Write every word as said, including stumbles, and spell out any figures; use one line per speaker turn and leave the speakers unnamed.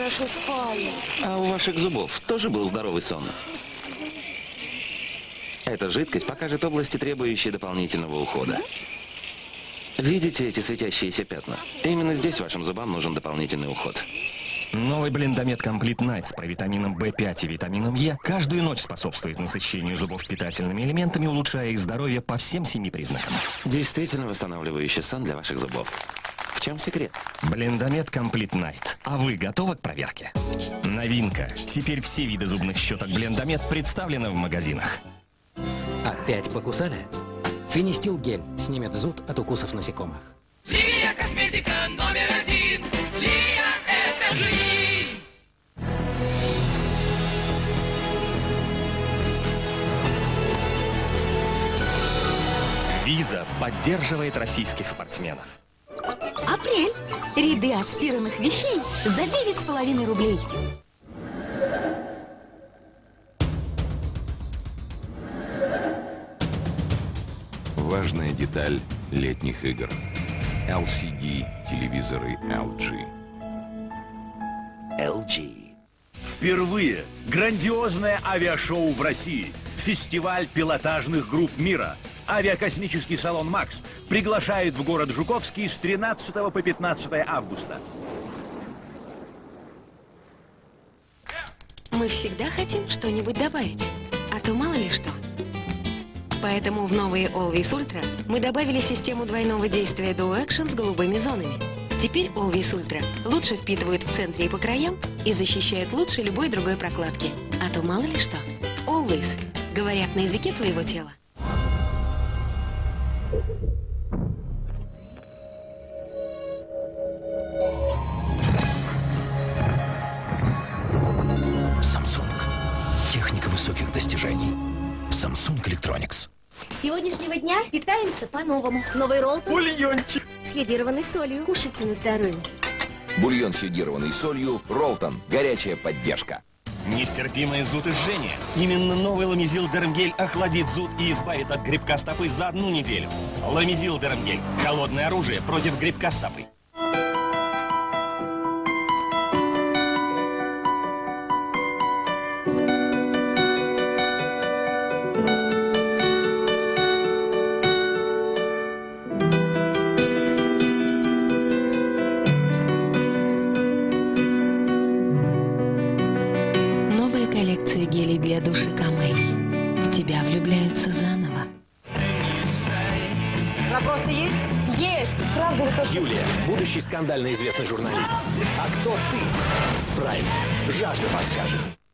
хорошо спали.
А у ваших зубов тоже был здоровый сон? Эта жидкость покажет области, требующие дополнительного ухода. Видите эти светящиеся пятна? Именно здесь вашим зубам нужен дополнительный уход.
Новый блендомед Complete Night с провитамином бэ пять и витамином Е каждую ночь способствует насыщению зубов питательными элементами, улучшая их здоровье по всем семи признакам.
Действительно восстанавливающий сон для ваших зубов. В чем секрет?
Блендомед Complete Night. А вы готовы к проверке? Новинка. Теперь все виды зубных щеток Блендомед представлены в магазинах.
Опять покусали? Финистил гель снимет зуд от укусов насекомых.
Ливия косметика номер один. Ливия – это жизнь.
Виза поддерживает российских спортсменов.
Апрель. Ряды отстиранных вещей за девять с половиной рублей.
Важная деталь летних игр. эл си ди телевизоры эл джи.
эл джи.
Впервые грандиозное авиашоу в России. Фестиваль пилотажных групп мира. Авиакосмический салон «Макс» приглашает в город Жуковский с тринадцатого по пятнадцатое августа.
Мы всегда хотим что-нибудь добавить, а то мало ли что. Поэтому в новые Always Ultra мы добавили систему двойного действия Duo Action с голубыми зонами. Теперь Always Ultra лучше впитывают в центре и по краям и защищают лучше любой другой прокладки. А то мало ли что. Always говорят на языке твоего тела.
Samsung. Техника высоких достижений. Samsung Electronics.
С сегодняшнего дня питаемся по-новому. Новый ролл.
Бульончик.
С йодированной солью. Кушайте на здоровье.
Бульон с йодированной солью Ролтон. Горячая поддержка.
Нестерпимое зуд и жжение. Именно новый Ламизил Дермгель охладит зуд и избавит от грибка стопы за одну неделю. Ламизил Дермгель. Холодное оружие против грибка стопы.
Коллекция гелей для душа Камей. В тебя влюбляются заново.
Вопросы есть? Есть! Правда ли то, что...
Юлия, будущий скандально известный журналист. А кто ты? Спрайт. Жажда подскажет.